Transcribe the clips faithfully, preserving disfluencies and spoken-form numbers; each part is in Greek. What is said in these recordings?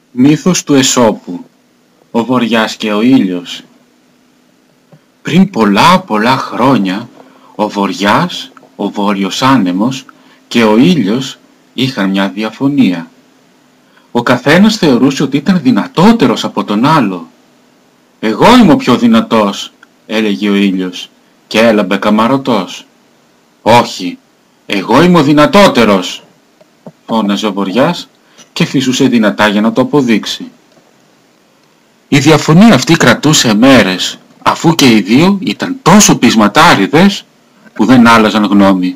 Μύθος του Αισόπου. Ο Βοριάς και ο ήλιος. Πριν πολλά πολλά χρόνια, ο Βοριάς, ο Βόρειος Άνεμος και ο ήλιος είχαν μια διαφωνία. Ο καθένας θεωρούσε ότι ήταν δυνατότερος από τον άλλο. «Εγώ είμαι ο πιο δυνατός», έλεγε ο ήλιος και έλαμπε καμαρωτός. «Όχι, εγώ είμαι ο δυνατότερος», φώναζε ο Βοριάς και φυσούσε δυνατά για να το αποδείξει. Η διαφωνία αυτή κρατούσε μέρες, αφού και οι δύο ήταν τόσο πεισματάριδες που δεν άλλαζαν γνώμη.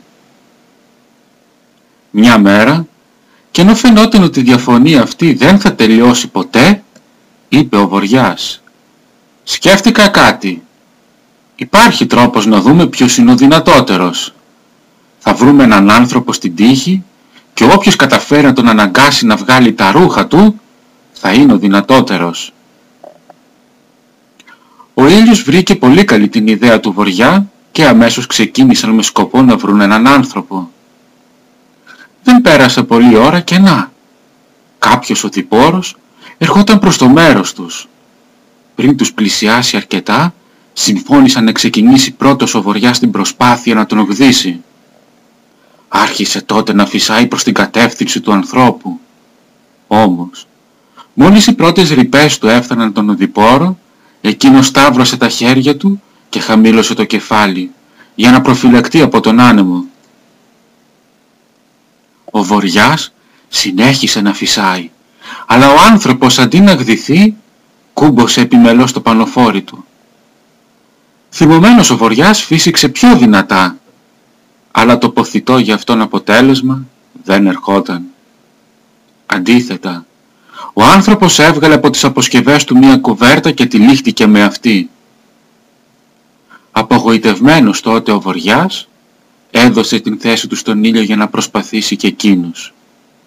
Μια μέρα, και ενώ φαινόταν ότι η διαφωνία αυτή δεν θα τελειώσει ποτέ, είπε ο Βοριάς: «Σκέφτηκα κάτι. Υπάρχει τρόπος να δούμε ποιος είναι ο δυνατότερος. Θα βρούμε έναν άνθρωπο στην τύχη και όποιος καταφέρει να τον αναγκάσει να βγάλει τα ρούχα του, θα είναι ο δυνατότερος». Ο ήλιος βρήκε πολύ καλή την ιδέα του Βοριά και αμέσως ξεκίνησαν με σκοπό να βρουν έναν άνθρωπο. Δεν πέρασε πολλή ώρα και να, κάποιος οδηπόρος ερχόταν προς το μέρος τους. Πριν τους πλησιάσει αρκετά, συμφώνησαν να ξεκινήσει πρώτος ο Βοριάς την προσπάθεια να τον ογδίσει. Άρχισε τότε να φυσάει προς την κατεύθυνση του ανθρώπου. Όμως, μόλις οι πρώτες ρηπές του έφταναν τον οδηπόρο, εκείνος σταύρωσε τα χέρια του και χαμήλωσε το κεφάλι για να προφυλακτεί από τον άνεμο. Ο Βοριάς συνέχισε να φυσάει, αλλά ο άνθρωπος αντί να γδυθεί, κούμποσε επιμελώς το πανοφόρι του. Θυμωμένος ο Βοριάς φύσηξε πιο δυνατά, αλλά το ποθητό για αυτόν αποτέλεσμα δεν ερχόταν. Αντίθετα, ο άνθρωπος έβγαλε από τις αποσκευές του μία κουβέρτα και τυλίχτηκε με αυτή. Απογοητευμένος τότε ο Βοριάς έδωσε την θέση του στον ήλιο για να προσπαθήσει και εκείνος.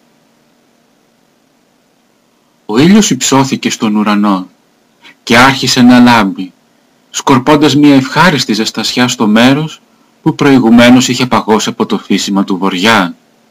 Ο ήλιος υψώθηκε στον ουρανό και άρχισε να λάμπει, σκορπώντας μια ευχάριστη ζεστασιά στο μέρος που προηγουμένως είχε παγώσει από το φύσιμα του Βοριά.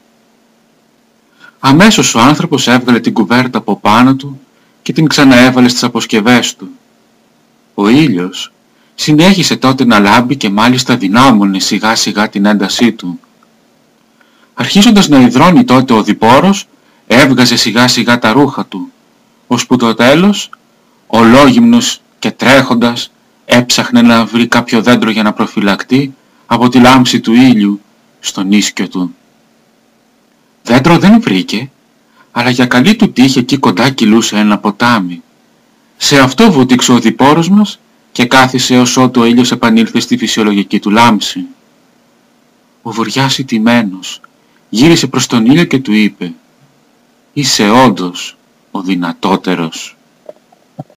Αμέσως ο άνθρωπος έβγαλε την κουβέρτα από πάνω του και την ξαναέβαλε στις αποσκευές του. Ο ήλιος συνέχισε τότε να λάμπει και μάλιστα δυνάμωνε σιγά σιγά την έντασή του. Αρχίζοντας να υδρώνει τότε ο οδηπόρος, έβγαζε σιγά σιγά τα ρούχα του, ώσπου το τέλος, ολόγυμνος και τρέχοντας, έψαχνε να βρει κάποιο δέντρο για να προφυλακτεί από τη λάμψη του ήλιου στον ίσκιο του. Δέντρο δεν βρήκε, αλλά για καλή του τύχη εκεί κοντά κυλούσε ένα ποτάμι. Σε αυτό βούτυξε ο οδηπόρος μας και κάθισε ως ότου ο ήλιος επανήλθε στη φυσιολογική του λάμψη. Ο Βοριάς ηττημένος γύρισε προς τον ήλιο και του είπε: «Είσαι όντως ο δυνατότερος».